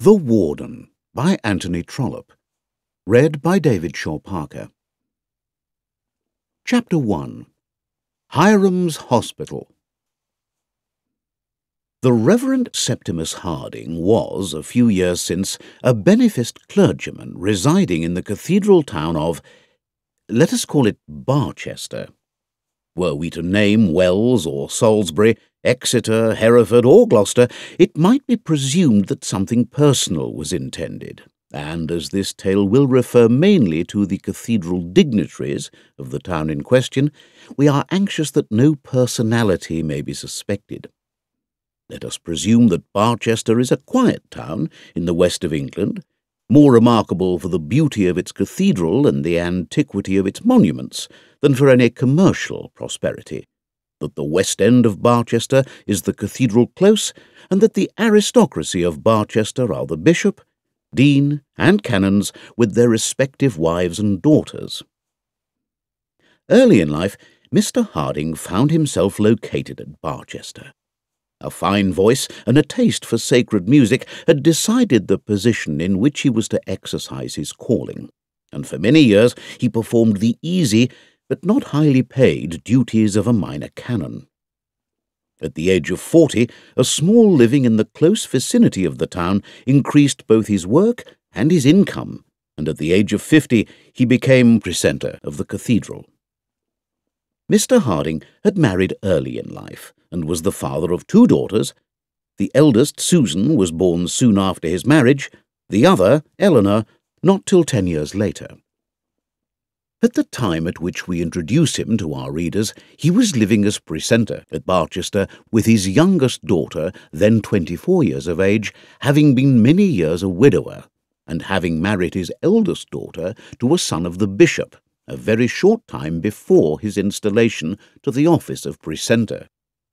The Warden by Anthony Trollope. Read by David Shaw Parker. Chapter 1. Hiram's Hospital. The Reverend Septimus Harding was, a few years since, a beneficed clergyman residing in the cathedral town of, let us call it Barchester. Were we to name Wells or Salisbury, Exeter, Hereford or Gloucester, it might be presumed that something personal was intended, and as this tale will refer mainly to the cathedral dignitaries of the town in question, we are anxious that no personality may be suspected. Let us presume that Barchester is a quiet town in the west of England, more remarkable for the beauty of its cathedral and the antiquity of its monuments than for any commercial prosperity, that the west end of Barchester is the cathedral close, and that the aristocracy of Barchester are the bishop, dean, and canons with their respective wives and daughters. Early in life, Mr. Harding found himself located at Barchester. A fine voice and a taste for sacred music had decided the position in which he was to exercise his calling, and for many years he performed the easy but not highly paid duties of a minor canon. At the age of 40, a small living in the close vicinity of the town increased both his work and his income, and at the age of 50 he became precentor of the cathedral. Mr. Harding had married early in life, and was the father of 2 daughters. The eldest, Susan, was born soon after his marriage, the other, Eleanor, not till 10 years later. At the time at which we introduce him to our readers, he was living as precentor at Barchester with his youngest daughter, then 24 years of age, having been many years a widower, and having married his eldest daughter to a son of the bishop, a very short time before his installation to the office of precentor.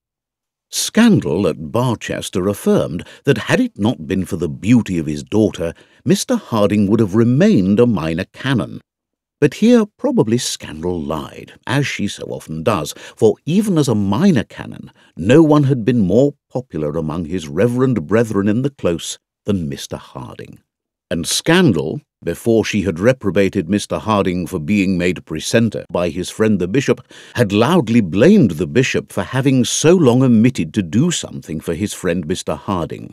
Scandal at Barchester affirmed that had it not been for the beauty of his daughter, Mr. Harding would have remained a minor canon. But here probably scandal lied, as she so often does, for even as a minor canon, no one had been more popular among his reverend brethren in the close than Mr. Harding. And scandal, before she had reprobated Mr. Harding for being made precentor by his friend the bishop, had loudly blamed the bishop for having so long omitted to do something for his friend Mr. Harding.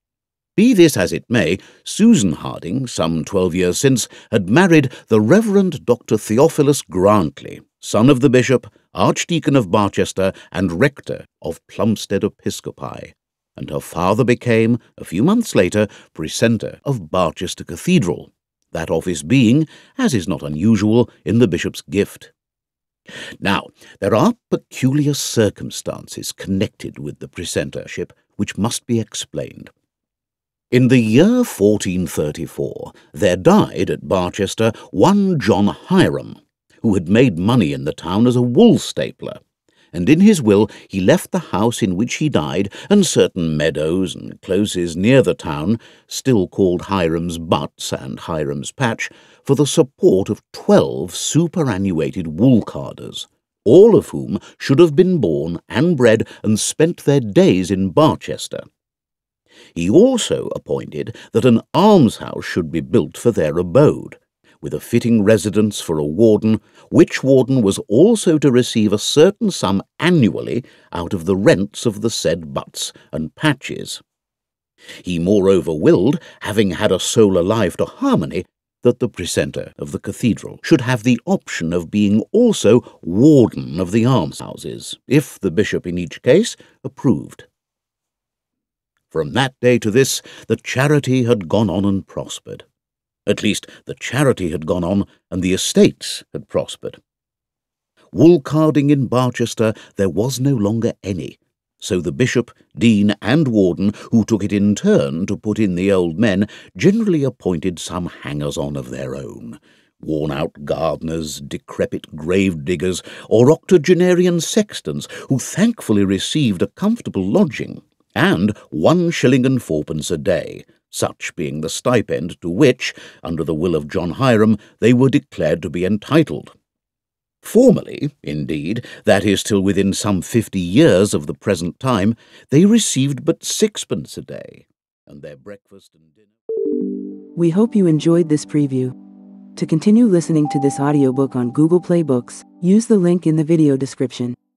Be this as it may, Susan Harding, some 12 years since, had married the Reverend Dr. Theophilus Grantley, son of the bishop, Archdeacon of Barchester, and rector of Plumstead Episcopi, and her father became, a few months later, precentor of Barchester Cathedral, that office being, as is not unusual, in the bishop's gift. Now, there are peculiar circumstances connected with the precentorship which must be explained. In the year 1434, there died at Barchester one John Hiram, who had made money in the town as a wool stapler, and in his will he left the house in which he died and certain meadows and closes near the town, still called Hiram's Butts and Hiram's Patch, for the support of 12 superannuated wool carders, all of whom should have been born and bred and spent their days in Barchester. He also appointed that an almshouse should be built for their abode, with a fitting residence for a warden, which warden was also to receive a certain sum annually out of the rents of the said butts and patches. He moreover willed, having had a soul alive to harmony, that the precentor of the cathedral should have the option of being also warden of the almshouses, if the bishop in each case approved. From that day to this, the charity had gone on and prospered. At least, the charity had gone on, and the estates had prospered. Wool carding in Barchester there was no longer any, so the bishop, dean, and warden, who took it in turn to put in the old men, generally appointed some hangers-on of their own, worn-out gardeners, decrepit grave-diggers, or octogenarian sextons, who thankfully received a comfortable lodging, and 1 shilling and 4pence a day, such being the stipend to which, under the will of John Hiram, they were declared to be entitled. Formerly, indeed, that is till within some 50 years of the present time, they received but 6pence a day, and their breakfast and dinner We hope you enjoyed this preview. To continue listening to this audiobook on Google Play Books, use the link in the video description.